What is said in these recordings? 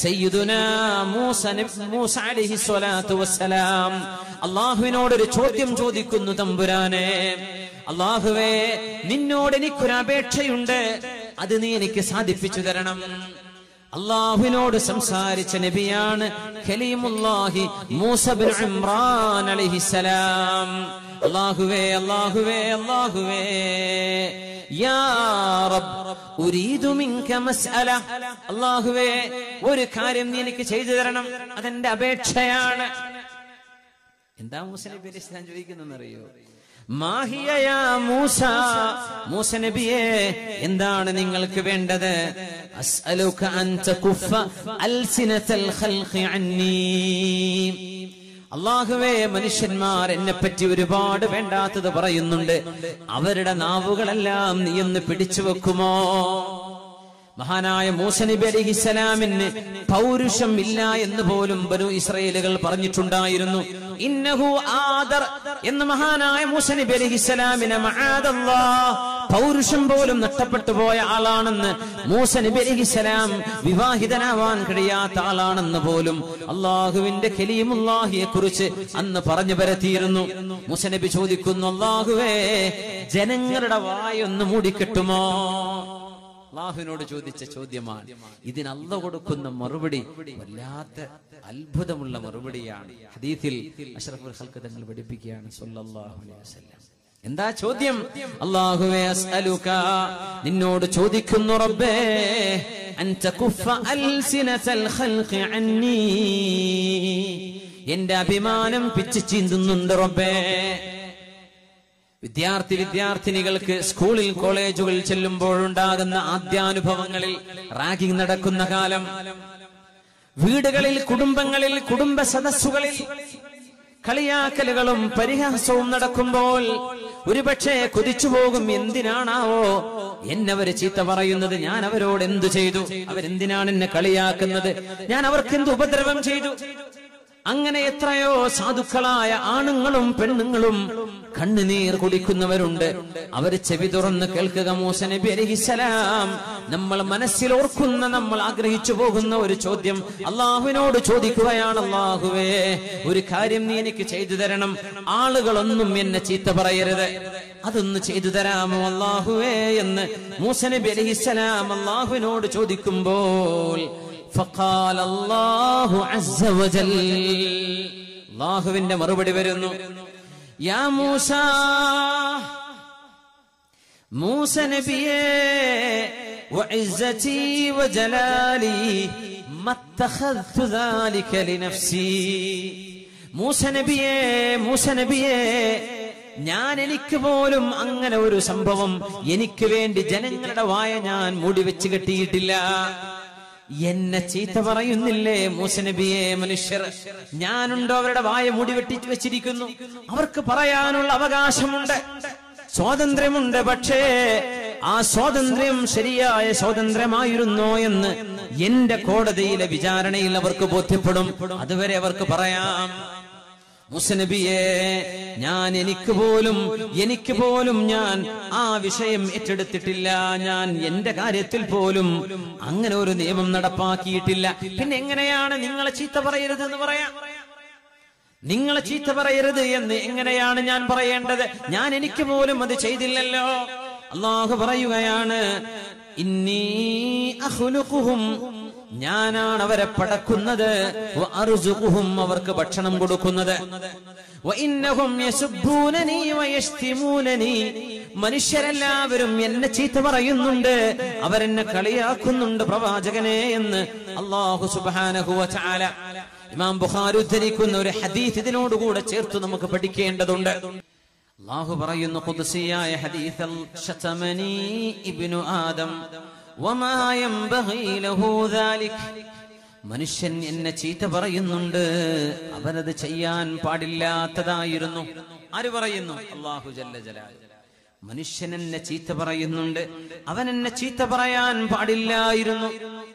സയ്യിദുനാ മൂസ അലൈഹി സ്വലാത്തു വസ്സലാം അല്ലാഹുവിനോട് ഒരു ചോദ്യം ചോദിക്കുന്നു. തമ്പുരാനെ, അല്ലാഹുവേ, നിന്നോട് എനിക്കൊരു അപേക്ഷയുണ്ട്, അത് നീ എനിക്ക് സാധിപ്പിച്ചു തരണം. അല്ലാഹുവിനോട് സംസാരിച്ച നബിയാണ് ഖലീമുല്ലാഹി മൂസ ഇബ്നു ഇമ്രാൻ അലൈഹിസ്സലാം. അല്ലാഹുവേ, അല്ലാഹുവേ, അല്ലാഹുവേ, യാ റബ്ബ് ഉരീദു മിൻക മസ്അല. അല്ലാഹുവേ, ഒരു കാര്യം നീ എനിക്ക് ചെയ്തു തരണം, അതെന്റെ അപേക്ഷയാണ്. എന്താ മൂസ നബി അലൈഹി സ്വലാം ചോദിക്കുന്നറിയോ? മാഹിയ യാ മൂസ, മൂസ നബിയേ, എന്താണ് നിങ്ങൾക്ക് വേണ്ടത്? അസ്അലുക അൻ തകുഫ അൽസിനതൽ ഖൽഖി അന്നി. അല്ലാഹുവേ, മനുഷ്യന്മാർ എന്നെ പറ്റി ഒരുപാട് വേണ്ടാത്തത് പറയുന്നുണ്ട്, അവരുടെ നാവുകളെല്ലാം നീ ഒന്ന് പിടിച്ചു വെക്കുമോ? മഹാനായ മൂസ നബി അലൈഹിസ്സലാമിന് പൗരുഷം ഇല്ല എന്ന് പോലും ബനു ഇസ്രായേലുകൾ പറഞ്ഞിട്ടുണ്ടായിരുന്നു. ഇന്നഹു ആദർ എന്ന് മഹാനായ മൂസ നബി അലൈഹിസ്സലാമിനെ മആദല്ലാഹ് പൗരുഷം പോലും നഷ്ടപ്പെട്ടു പോയ ആളാണെന്ന്, മൂസ നബി അലൈഹിസ്സലാം വിവാഹിതനാവാൻ കഴിയാത്ത ആളാണെന്ന് പോലും അല്ലാഹുവിന്റെ കലീമുല്ലാഹിയെ കുറിച്ച് അന്ന് പറഞ്ഞു പരത്തിയിരുന്നു. മൂസ നബി ചോദിക്കുന്നു, അല്ലാഹുവേ, ജനങ്ങളുടെ വായൊന്ന് മൂടിക്കെട്ടുമോ? അല്ലാഹുവിനോട് ചോദിച്ച ചോദ്യമാണ്. ഇതിന് അല്ലാഹു കൊടുക്കുന്ന മറുപടി വല്ലാത്ത അത്ഭുതമുള്ള മറുപടിയാണ്. ഹദീസിൽ അഷ്റഫുൽ ഖൽഖ് തങ്ങൾ പഠിപ്പിക്കുകയാണ് സല്ലല്ലാഹു അലൈഹി വസല്ലം. എന്താ ചോദ്യം? അല്ലാഹുവേ, അസ്അലുക, നിന്നോട് ചോദിക്കുന്നു റബ്ബേ, അൻ തകുഫ അൽസിനതൽ ഖൽഖി അന്നി. എന്റെ അഭിമാനം പിച്ചു ചീന്തുന്നുണ്ട് റബ്ബേ. വിദ്യാർത്ഥിനികൾക്ക് സ്കൂളിൽ കോളേജുകളിൽ ചെല്ലുമ്പോഴുണ്ടാകുന്ന ആദ്യാനുഭവങ്ങളിൽ റാഗിംഗ് നടക്കുന്ന കാലം, വീടുകളിൽ, കുടുംബങ്ങളിൽ, കുടുംബ സദസ്സുകളിൽ കളിയാക്കലുകളും പരിഹാസവും നടക്കുമ്പോൾ ഒരുപക്ഷെ കൊതിച്ചു പോകും, എന്തിനാണാവോ എന്നവര് ചീത്ത പറയുന്നത്? ഞാൻ അവരോട് എന്തു ചെയ്തു? അവരെന്തിനാണ് എന്നെ കളിയാക്കുന്നത്? ഞാൻ അവർക്കെന്ത് ഉപദ്രവം ചെയ്തു? അങ്ങനെ എത്രയോ സാധുക്കളായ ആണുങ്ങളും പെണ്ണുങ്ങളും കണ്ണുനീർ കുടിക്കുന്നവരുണ്ട്. അവര് ചെവി തുറന്ന് കേൾക്കുക. മൂസ നബി അലൈഹിസ്സലാം നമ്മൾ മനസ്സിൽ ഓർക്കുന്ന, നമ്മൾ ആഗ്രഹിച്ചു പോകുന്ന ഒരു ചോദ്യം അല്ലാഹുവിനോട് ചോദിക്കുകയാണ്. അല്ലാഹുവേ, ഒരു കാര്യം നീ എനിക്ക് ചെയ്തു തരണം, ആളുകളൊന്നും എന്നെ ചീത്ത പറയരുത്, അതൊന്ന് ചെയ്തു തരാമോ അല്ലാഹുവേ എന്ന് മൂസ നബി അലൈഹിസ്സലാം അല്ലാഹുവിനോട് ചോദിക്കുമ്പോൾ فقال الله عز وجل, അല്ലാഹുവിന്റെ മറുപടി വരുന്നു, യാ മൂസ, മൂസ നബിയേ, വഇസ്സതി വജലാലി മത്തഖദ്തു ദാലിക ലിനഫ്സി. മൂസ നബിയേ, മൂസ നബിയേ, ഞാൻ എനിക്ക് പോലും അങ്ങനെ ഒരു സംഭവം എനിക്ക് വേണ്ടി ജനങ്ങളുടെ വായ ഞാൻ മൂടി വെച്ച് കെട്ടിയിട്ടില്ല. എന്നെ ചീത്ത പറയുന്നില്ലേ മൂസ നബിയെ മനുഷ്യർ? ഞാനുണ്ടോ അവരുടെ വായ മൂടി വെട്ടി വെച്ചിരിക്കുന്നു? അവർക്ക് പറയാനുള്ള അവകാശമുണ്ട്, സ്വാതന്ത്ര്യമുണ്ട്. പക്ഷേ ആ സ്വാതന്ത്ര്യം ശരിയായ സ്വാതന്ത്ര്യമായിരുന്നോ എന്ന് എന്റെ കോടതിയിലെ വിചാരണയിൽ അവർക്ക് ബോധ്യപ്പെടും. അതുവരെ അവർക്ക് പറയാം. മൂസ നബിയെ, ഞാൻ എനിക്ക് പോലും ഞാൻ ആ വിഷയം ഏറ്റെടുത്തിട്ടില്ല. ഞാൻ എന്റെ കാര്യത്തിൽ പോലും അങ്ങനെ ഒരു നിയമം നടപ്പാക്കിയിട്ടില്ല. പിന്നെ എങ്ങനെയാണ് നിങ്ങളെ ചീത്ത പറയരുത് എന്ന് പറയാം? നിങ്ങളെ ചീത്ത പറയരുത് എന്ന് എങ്ങനെയാണ് ഞാൻ പറയേണ്ടത്? ഞാൻ എനിക്ക് പോലും അത് ചെയ്തില്ലല്ലോ. അല്ലാഹു പറയുകയാണ്, ഇന്നി അഖ്ലുഖുഹും, ഞാനാണ് അവരെ പടക്കുന്നത്, വഅർസുഖുഹും, അവർക്ക് ഭക്ഷണം കൊടുക്കുന്നത്, വഇന്നഹും യസുബ്ബൂനനി വയശ്തിമൂനനി, മനുഷ്യരെല്ലാവരും എന്നെ ചീത്ത പറയുന്നുണ്ട്, അവരെന്നെ കളിയാക്കുന്നുണ്ട് പ്രവാചകനെ എന്ന് അല്ലാഹു സുബ്ഹാനഹു വ തആല. ഇമാം ബുഖാരി ഉദ്ധരിക്കുന്ന ഒരു ഹദീസ് ഇതിനോടുകൂടെ ചേർത്ത് നമുക്ക് പഠിക്കേണ്ടതുണ്ട്. അല്ലാഹു പറയുന്നു ഖുദ്സിയായ ഹദീസിൽ, ശതമനി ഇബ്നു ആദം വമാ യംബഗി ലഹു ദാലിക്, മനുഷ്യൻ എന്നെ ചീത്ത പറയുന്നുണ്ട്, അവനത് ചെയ്യാൻ പാടില്ലാത്തതായിരുന്നു. ആര് പറയുന്നു? അല്ലാഹു ജല്ല ജലാലുഹു. മനുഷ്യൻ എന്നെ ചീത്ത പറയുന്നുണ്ട്, അവൻ എന്നെ ചീത്ത പറയാൻ പാടില്ലായിരുന്നു.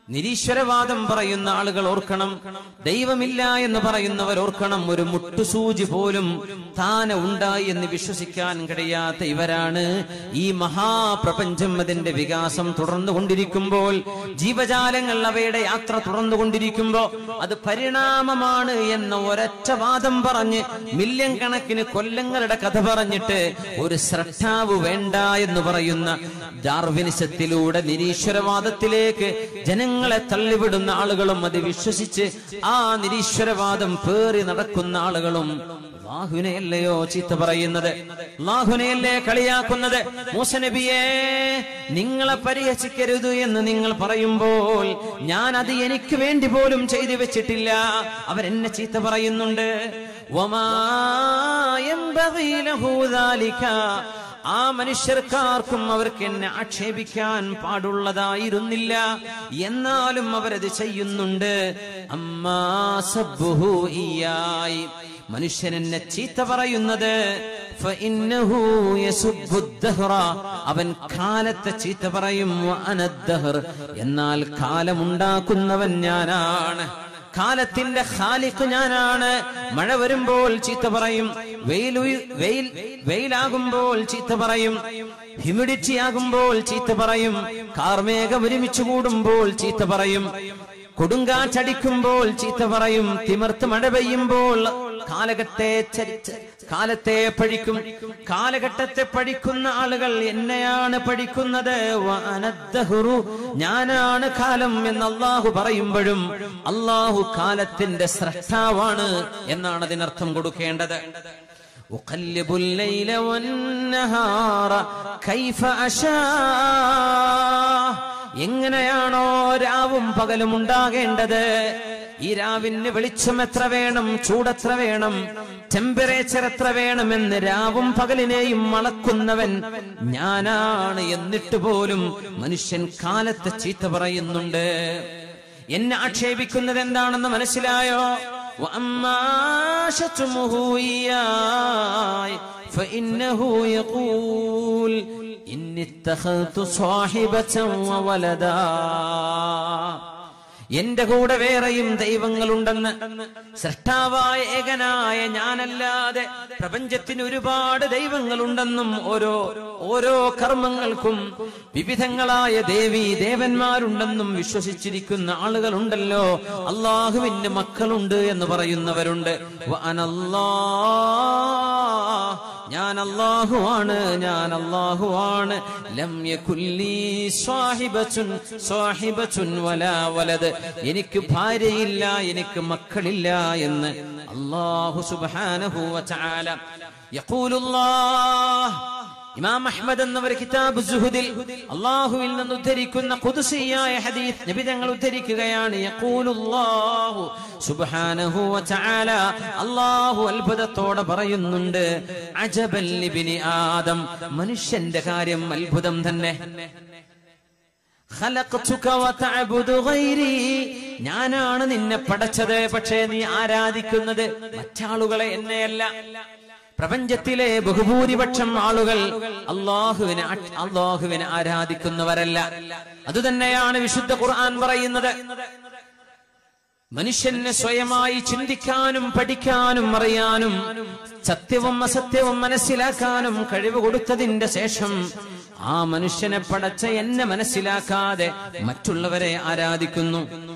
നിരീശ്വരവാദം പറയുന്ന ആളുകൾ ഓർക്കണം, ദൈവമില്ല എന്ന് പറയുന്നവർ ഓർക്കണം, ഒരു മുട്ടുസൂചി പോലും താനെ ഉണ്ടായി എന്ന് വിശ്വസിക്കാൻ കഴിയാത്ത ഇവരാണ് ഈ മഹാപ്രപഞ്ചം അതിന്റെ വികാസം തുടർന്നുകൊണ്ടിരിക്കുമ്പോൾ, ജീവജാലങ്ങൾ അവയുടെ യാത്ര തുടർന്നുകൊണ്ടിരിക്കുമ്പോൾ അത് പരിണാമമാണ് എന്ന ഒരൊറ്റ വാദം പറഞ്ഞ് മില്യൺ കണക്കിന് കൊല്ലങ്ങളുടെ കഥ പറഞ്ഞിട്ട് ഒരു സ്രഷ്ടാവ് വേണ്ട എന്ന് പറയുന്ന ഡാർവിനിസത്തിലൂടെ നിരീശ്വരവാദത്തിലേക്ക് ജനങ്ങളെ തള്ളിവിടുന്ന ആളുകളും അത് വിശ്വസിച്ച് ആ നിരീശ്വരവാദം പേറി നടക്കുന്ന ആളുകളും അല്ലാഹുവിനെയല്ലയോ ചീത്ത പറയുന്നത്, അല്ലാഹുവിനെയല്ലേ കളിയാക്കുന്നത്. മൂസ നബിയെ, നിങ്ങളെ പരിഹസിക്കരുത് എന്ന് നിങ്ങൾ പറയുമ്പോൾ ഞാൻ അത് എനിക്ക് വേണ്ടി പോലും ചെയ്തു വെച്ചിട്ടില്ല. അവരെന്നെ ചീത്ത പറയുന്നുണ്ട്. വമാ യംബഗീ ലഹു ദാലിക, ആ മനുഷ്യർക്കാർക്കും അവർക്ക് എന്നെ ആക്ഷേപിക്കാൻ പാടുള്ളതായിരുന്നില്ല, എന്നാലും അവരത് ചെയ്യുന്നുണ്ട്. അമ്മാ സബ്ബുഹു ഇയായി, മനുഷ്യൻ എന്നെ ചീത്ത പറയുന്നത് ഫഇന്നഹു യസുബ്ബു ദഹ്റ, അവൻ കാലത്തെ ചീത്ത പറയും. വഅനദ്ദഹർ, എന്നാൽ കാലമുണ്ടാക്കുന്നവൻ ഞാനാണ്, കാലത്തിന്റെ ഖാലിഖ് ഞാനാണ്. മഴ വരുമ്പോൾ ചീത്ത പറയും, വെയിലാകുമ്പോൾ ചീത്ത പറയും, ഹ്യൂമിഡിറ്റി ആകുമ്പോൾ ചീത്ത പറയും, കാർമേഘം ഒരുമിച്ച് കൂടുമ്പോൾ ചീത്ത പറയും, കൊടുങ്കാറ്റടിക്കുമ്പോൾ ചീത്ത പറയും, തിമിർത്ത് മഴ പെയ്യുമ്പോൾ കാലത്തെ പഴിക്കും. കാലഘട്ടത്തെ പഴിക്കുന്ന ആളുകൾ എന്നെയാണ് പഴിക്കുന്നത്. വഅനദ്ദഹ്റു, ഞാനാണ് കാലം എന്ന് അല്ലാഹു പറയുമ്പോഴും അല്ലാഹു കാലത്തിന്റെ സ്രഷ്ടാവാണ് എന്നാണ് അതിനർത്ഥം കൊടുക്കേണ്ടത്. ഉഖല്ലിബുൽ ലൈല വന്നഹാറ കൈഫ അശാ, എങ്ങനെയാണോ രാവും പകലും ഉണ്ടാകേണ്ടത്, ഈ രാവിന് വെളിച്ചം എത്ര വേണം, ചൂടെത്ര വേണം, ടെമ്പറേച്ചർ എത്ര വേണമെന്ന് രാവും പകലിനെയും അളക്കുന്നവൻ ഞാനാണ്. എന്നിട്ട് പോലും മനുഷ്യൻ കാലത്തെ ചീത്ത പറയുന്നുണ്ട്. എന്നെ ആക്ഷേപിക്കുന്നത് എന്താണെന്ന് മനസ്സിലായോ? വഅമ്മാ ശത്മുഹു ഇയായ ഫഇന്നഹു യഖൂൽ ഇന്നി ഇത്തഖൽതു സാഹിബതൻ വവലദാ, എന്റെ കൂടെ വേറെയും ദൈവങ്ങളുണ്ടെന്ന്, സൃഷ്ടാവായ ഏകനായ ഞാനല്ലാതെ പ്രപഞ്ചത്തിന് ഒരുപാട് ദൈവങ്ങളുണ്ടെന്നും ഓരോ കർമ്മങ്ങൾക്കും വിവിധങ്ങളായ ദേവന്മാരുണ്ടെന്നും വിശ്വസിച്ചിരിക്കുന്ന ആളുകളുണ്ടല്ലോ. അള്ളാഹുവിന് മക്കളുണ്ട് എന്ന് പറയുന്നവരുണ്ട്. ഞാൻ അല്ലാഹുവാണ്, ഞാൻ അല്ലാഹുവാണ്. ലം യകുല്ലി സ്വാഹിബത്തുൻ വലാ വലദ്, എനിക്ക് ഭാര്യയില്ല, എനിക്ക് മക്കളില്ല എന്ന് അല്ലാഹു സുബ്ഹാനഹു വ തആല യഖൂലുല്ലാഹ്. ഇമാം അഹ്മദ് എന്നവർ കിതാബ് സുഹുദിൽ അല്ലാഹുവിൽ നിന്ന് ഉദ്ധരിക്കുന്ന ഖുദ്സിയായ ഹദീസ് നബി തങ്ങൾ ഉദ്ധരിക്കുകയാണ്. യഖൂലുല്ലാഹു സുബ്ഹാനഹു വ തആല, അല്ലാഹു അത്ഭുതത്തോടെ പറയുന്നുണ്ട്, അജബൻ ലിബ്നി ആദം, മനുഷ്യന്റെ കാര്യം അത്ഭുതം തന്നെ. ഖലഖതുക വതഅബുദു ഗൈരി, ഞാനാണ് നിന്നെ പടച്ചത്, പക്ഷേ നീ ആരാധിക്കുന്നത് മറ്റാളുകളെ, എന്നെയല്ല. പ്രപഞ്ചത്തിലെ ബഹുഭൂരിപക്ഷം ആളുകൾ അല്ലാഹുവിനെ ആരാധിക്കുന്നവരല്ല. അതുതന്നെയാണ് വിശുദ്ധ ഖുർആൻ പറയുന്നത്. മനുഷ്യന് സ്വയമായി ചിന്തിക്കാനും പഠിക്കാനും അറിയാനും സത്യവും അസത്യവും മനസ്സിലാക്കാനും കഴിവ് കൊടുത്തതിന്റെ ശേഷം ആ മനുഷ്യനെ പടച്ച എന്നെ മനസ്സിലാക്കാതെ മറ്റുള്ളവരെ ആരാധിക്കുന്നു.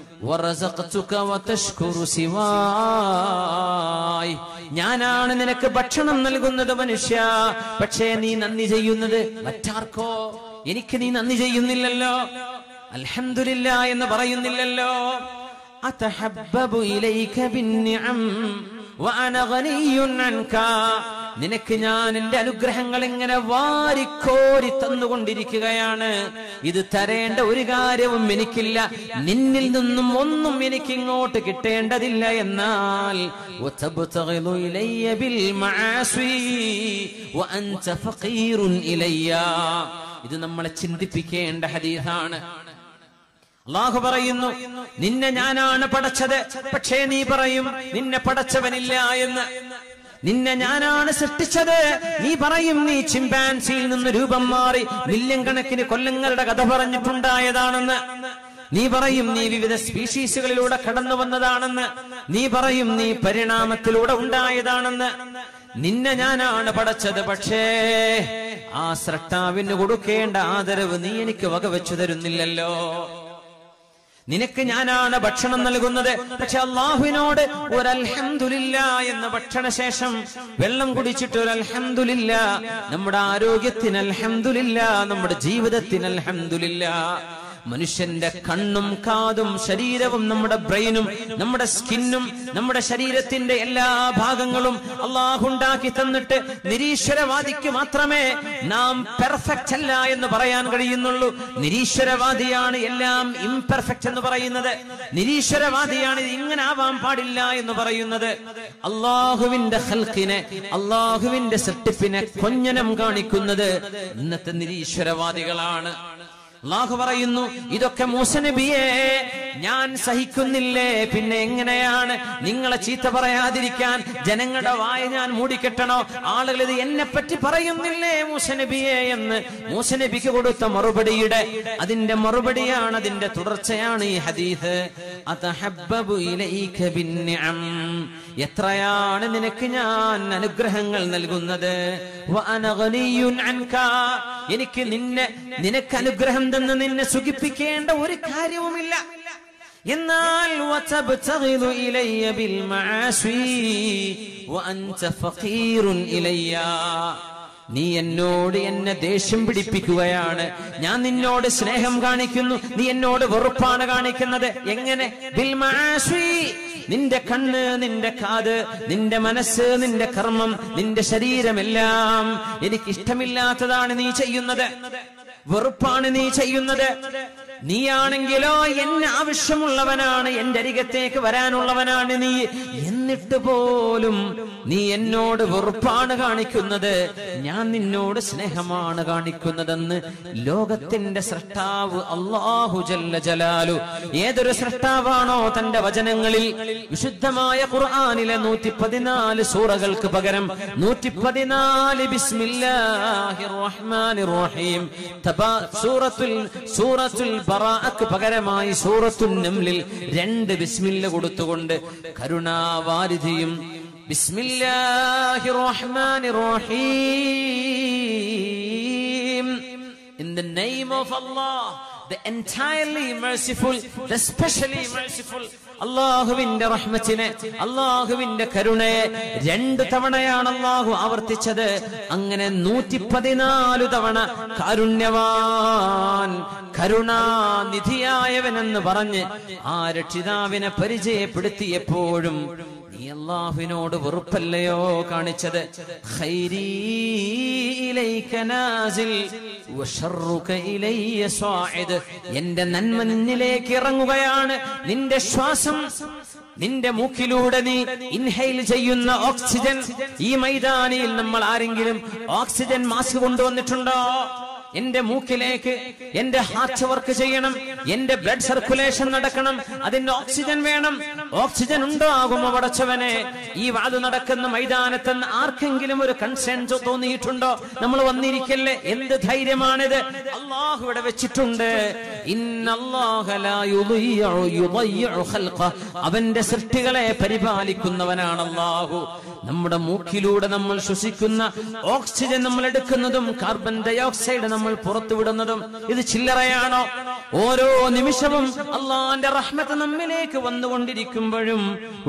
ഞാനാണ് നിനക്ക് ഭക്ഷണം നൽകുന്നത് മനുഷ്യ, പക്ഷേ നീ നന്ദി ചെയ്യുന്നത് മറ്റാർക്കോ. എനിക്ക് നീ നന്ദി ചെയ്യുന്നില്ലല്ലോ, അൽഹംദുലില്ലാ എന്ന് പറയുന്നില്ലല്ലോ. അതഹബ്ബബു ഇലൈക ബിന്നിഅം വഅന ഗനിയ്യുൻ അൻക, നിനക്ക് ഞാൻ എന്റെ അനുഗ്രഹങ്ങൾ ഇങ്ങനെ വാരിക്കോരി തന്നുകൊണ്ടിരിക്കുകയാണ്. ഇത് തരേണ്ട ഒരു കാര്യവും എനിക്കില്ല, നിന്നിൽ നിന്നും ഒന്നും എനിക്ക് ഇങ്ങോട്ട് കിട്ടേണ്ടതില്ല. എന്നാൽ വതബ്തഗിലു ഇലയ്യ ബിൽ മആസി വഅൻത ഫഖീറുൻ ഇലയ്യ, ഇത് നമ്മളെ ചിന്തിപ്പിക്കേണ്ട ഹദീസാണ്. അല്ലാഹു പറയുന്നു, നിന്നെ ഞാനാണ് പടച്ചത്, പക്ഷേ നീ പറയും നിന്നെ പടച്ചവനില്ല എന്ന്. നിന്നെ ഞാനാണ് സൃഷ്ടിച്ചത്, നീ പറയും നീ ചിമ്പാൻസിയിൽ നിന്ന് രൂപം മാറി മില്യൺ കണക്കിന് കൊല്ലങ്ങളുടെ കഥ പറഞ്ഞിട്ടുണ്ടായതാണെന്ന്. നീ പറയും നീ വിവിധ സ്പീഷീസുകളിലൂടെ കടന്നു വന്നതാണെന്ന്, നീ പറയും നീ പരിണാമത്തിലൂടെ ഉണ്ടായതാണെന്ന്. നിന്നെ ഞാനാണ് പടച്ചത്, പക്ഷേ ആ സ്രഷ്ടാവിന് കൊടുക്കേണ്ട ആദരവ് നീ എനിക്ക് വകവെച്ചു തരുന്നില്ലല്ലോ. നിനക്ക് ഞാനാണ് ഭക്ഷണം നൽകുന്നത്, പക്ഷെ അല്ലാഹുവിനോട് ഒരു അൽഹംദുലില്ലാ എന്ന ഭക്ഷണശേഷം വെള്ളം കുടിച്ചിട്ട് ഒരു അൽഹംദുലില്ലാ, നമ്മുടെ ആരോഗ്യത്തിന് അൽഹംദുലില്ലാ, നമ്മുടെ ജീവിതത്തിന് അൽഹംദുലില്ലാ. മനുഷ്യന്റെ കണ്ണും കാതും ശരീരവും നമ്മുടെ ബ്രെയിനും നമ്മുടെ സ്കിന്നും നമ്മുടെ ശരീരത്തിന്റെ എല്ലാ ഭാഗങ്ങളും അല്ലാഹു ഉണ്ടാക്കി തന്നിട്ട് നിരീശ്വരവാദിക്ക് മാത്രമേ നാം പെർഫെക്റ്റ് അല്ല എന്ന് പറയാൻ കഴിയുന്നുള്ളൂ. നിരീശ്വരവാദിയാണ് എല്ലാം ഇംപെർഫെക്റ്റ് എന്ന് പറയുന്നത്. നിരീശ്വരവാദിയാണ് ഇത് ഇങ്ങനെ ആവാൻ പാടില്ല എന്ന് പറയുന്നത്. അല്ലാഹുവിന്റെ ഖൽഖിനെ, അല്ലാഹുവിന്റെ സൃഷ്ടിപ്പിനെ കൊഞ്ഞനം കാണിക്കുന്നത് ഇന്നത്തെ നിരീശ്വരവാദികളാണ്. അല്ലാഹു പറയുന്നു, ഇതൊക്കെ മൂസ നബിയെ ഞാൻ സഹിക്കുന്നില്ലേ, പിന്നെ എങ്ങനെയാണ് നിങ്ങളെ ചീത്ത പറയാതിരിക്കാൻ ജനങ്ങളുടെ വായ ഞാൻ മൂടിക്കെട്ടണോ? ആളുകൾ ഇത് എന്നെ പറ്റി പറയുന്നില്ലേ മൂസ നബിയെ എന്ന് മൂസ നബിക്ക് കൊടുത്ത മറുപടിയുടെ അതിന്റെ മറുപടിയാണ്, അതിന്റെ തുടർച്ചയാണ് ഈ ഹദീസ്. അതഹബ്ബബു ഇലൈക ബിന്നിഅം, എത്രയാണ് നിനക്ക് ഞാൻ അനുഗ്രഹങ്ങൾ നൽകുന്നത്. വഅന ഗനിയുൻ അൻക, എനിക്ക് നിനക്ക് അനുഗ്രഹം തന്ന് നിന്നെ സുഖിപ്പിക്കേണ്ട ഒരു കാര്യവുമില്ല. എന്നാൽ വതബ്തഗിദു ഇലയ്യ ബിൽ മആസി വഅൻത ഫഖീറുൻ ഇലയ്യ, നീ എന്നോട് എന്നെ ദേഷ്യം പിടിപ്പിക്കുകയാണ്, ഞാൻ നിന്നോട് സ്നേഹം കാണിക്കുന്നു, നീ എന്നോട് വെറുപ്പാണ് കാണിക്കുന്നത്. എങ്ങനെ? ബിൽ മആസി, നിന്റെ കണ്ണ്, നിന്റെ കാത്, നിന്റെ മനസ്സ്, നിന്റെ കർമ്മം, നിന്റെ ശരീരമെല്ലാം എനിക്ക് ഇഷ്ടമില്ലാത്തതാണ് നീ ചെയ്യുന്നത്, വെറുപ്പാണ് നീ ചെയ്യുന്നത്. നീയാണെങ്കിലോ എന്നെ ആവശ്യമുള്ളവനാണ്, എന്റെ അരികത്തേക്ക് വരാനുള്ളവനാണ് നീ, എന്നിട്ട് പോലും നീ എന്നോട് വെറുപ്പാണ് കാണിക്കുന്നത്, ഞാൻ നിന്നോട് സ്നേഹമാണ് കാണിക്കുന്നതെന്ന് ലോകത്തിന്റെ സൃഷ്ടാവ് അല്ലാഹു ജല്ല ജലാലു, ഏതൊരു സൃഷ്ടാവാണോ തന്റെ വചനങ്ങളിൽ വിശുദ്ധമായ ഖുർആനിലെ 114 സൂറകൾക്ക് പകരം 114 ബിസ്മില്ലാഹിർ റഹ്മാനിർ റഹീം, സൂറത്തുൽ ബറാഅക്ക് പകരമായി സൂറത്തുൻ നംലിൽ 2 ബിസ്മില്ല കൊടുത്തുകൊണ്ട് കരുണാവാരിധിയും ബിസ്മില്ലാഹിർ റഹ്മാനിർ റഹീം, in the name of Allah, the entirely merciful, the specially merciful, അല്ലാഹുവിന്റെ റഹ്മത്തിനെ, അല്ലാഹുവിന്റെ കരുണയെ 2 തവണയാണ് അല്ലാഹു ആവർത്തിച്ചത്. അങ്ങനെ 114 തവണ കാരുണ്യവാൻ, കരുണാനിധിയായവനെന്ന് പറഞ്ഞ് ആ രക്ഷിതാവിനെ പരിചയപ്പെടുത്തിയപ്പോഴും നീ അല്ലാഹുവിനോട് വെറുപ്പല്ലയോ കാണിച്ചത്. ഖൈരീ ഇലൈക നാസിൽ വശർറുക ഇലയ്യ സ്വാഇദ്, എന്റെ നന്മ നിന്നിലേക്ക് ഇറങ്ങുകയാണ്, നിന്റെ ശ്വാസം, നിന്റെ മൂക്കിലൂടെ നീ ഇൻഹെയിൽ ചെയ്യുന്ന ഓക്സിജൻ. ഈ മൈതാനിയിൽ നമ്മൾ ആരെങ്കിലും ഓക്സിജൻ മാസ്ക് കൊണ്ടുവന്നിട്ടുണ്ടോ? എന്റെ മൂക്കിലേക്ക് എന്റെ ഹാർട്ട് വർക്ക് ചെയ്യണം, എന്റെ ബ്ലഡ് സർക്കുലേഷൻ നടക്കണം, അതിന് ഓക്സിജൻ വേണം. ഓക്സിജൻ ഉണ്ടാകുമോ പടച്ചവനെ? ഈ വാത് നടക്കുന്ന മൈതാനത്ത് ആർക്കെങ്കിലും ഒരു കൺസേൺ തോന്നിയിട്ടുണ്ടോ? നമ്മൾ വന്നിരിക്കല്ലേ, എന്ത് ധൈര്യമാണിത്? അല്ലാഹു ഇവിടെ വെച്ചിട്ടുണ്ട്, ഇന്നല്ലാഹ ലാ യുദയ്യിഉ ഖൽഖ, അവന്റെ സൃഷ്ടികളെ പരിപാലിക്കുന്നവനാണ് അല്ലാഹു. നമ്മുടെ മൂക്കിലൂടെ നമ്മൾ ശ്വസിക്കുന്ന ഓക്സിജൻ നമ്മൾ എടുക്കുന്നതും കാർബൺ ഡയോക്സൈഡ് നമ്മൾ പുറത്തുവിടുന്നതും ഇത് ചില്ലറയാണോ? ഓരോ നിമിഷവും അല്ലാഹുവിന്റെ റഹ്മത്ത് നമ്മിലേക്ക് വന്നുകൊണ്ടിരിക്കുമ്പോഴും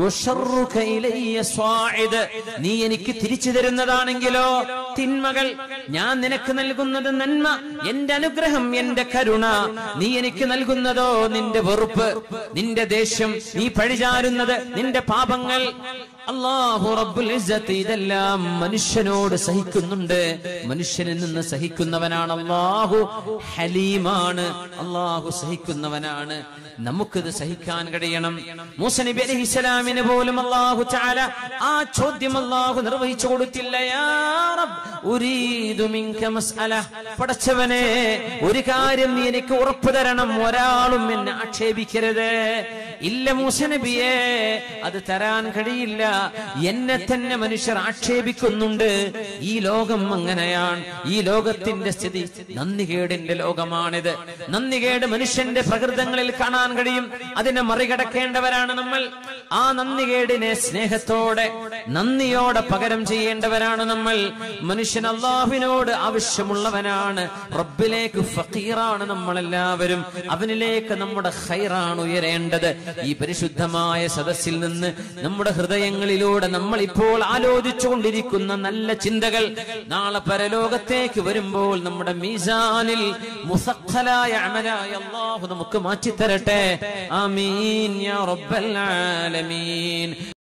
നീ എനിക്ക് തിരിച്ചു തരുന്നതാണെങ്കിലോ തിന്മകൾ, ഞാൻ നിനക്ക് നൽകുന്നത് നന്മ, എന്റെ അനുഗ്രഹം, എന്റെ കരുണ, നീ എനിക്ക് നൽകുന്നതോ നിന്റെ വെറുപ്പ്, നിന്റെ ദേഷ്യം, നീ പഴിചാരുന്നത്, നിന്റെ പാപങ്ങൾ. അല്ലാഹു റബ്ബുൽ ഇസ്സത്ത് ഇതെല്ലാം മനുഷ്യനോട് സഹിക്കുന്നുണ്ട്. മനുഷ്യനിൽ നിന്ന് സഹിക്കുന്നവനാണ് അല്ലാഹു. ഹലീമാണ്, അല്ലാഹു സഹിക്കുന്നവനാണ്. നമുക്കിത് സഹിക്കാൻ കഴിയണം. മൂസ നബി അലൈഹിസ്സലാമിന് പോലും അല്ലാഹു തആല ആ ചോദ്യം അല്ലാഹു നിർവഹിച്ചു കൊടുത്തില്ല. യാ റബ്ബ് ഉരീദു മിൻക മസ്അല, പടച്ചവനെ ഒരു കാര്യം നീ എനിക്ക് ഉറപ്പു തരണം, ഒരാളും എന്നെ ആക്ഷേപിക്കരുത്. ഇല്ല മൂസ നബിയെ, അത് തരാൻ കഴിയില്ല. എന്നെ തന്നെ മനുഷ്യർ ആക്ഷേപിക്കുന്നുണ്ട്. ഈ ലോകം അങ്ങനെയാണ്. ഈ ലോകത്തിന്റെ സ്ഥിതി നന്ദികേടിന്റെ ലോകമാണിത്. നന്ദികേട് മനുഷ്യന്റെ പ്രകൃതങ്ങളിൽ കാണാൻ കഴിയും. അതിനെ മറികടക്കേണ്ടവരാണ് നമ്മൾ. ആ നന്ദികേടിനെ സ്നേഹത്തോടെ നന്ദിയോടെ പകരം ചെയ്യേണ്ടവരാണ് നമ്മൾ. മനുഷ്യൻ അല്ലാഹുവിനോട് ആവശ്യമുള്ളവനാണ്. റബ്ബിലേക്ക് ഫഖീറാണ് നമ്മളെല്ലാവരും. അവനിലേക്ക് നമ്മുടെ ഖൈറാണ് ഉയരേണ്ടത്. ഈ പരിശുദ്ധമായ സദസ്സിൽ നിന്ന് നമ്മുടെ ഹൃദയങ്ങളിലൂടെ നമ്മൾ ഇപ്പോൾ ആലോചിച്ചുകൊണ്ടിരിക്കുന്ന നല്ല ചിന്തകൾ നാളെ പരലോകത്തേക്ക് വരുമ്പോൾ നമ്മുടെ മീസാനിൽ മുസഖ്ഖലായ അമലായ അല്ലാഹു നമുക്ക് മാറ്റി തരട്ടെ. ആമീൻ യാ റബ്ബൽ ആലമീൻ.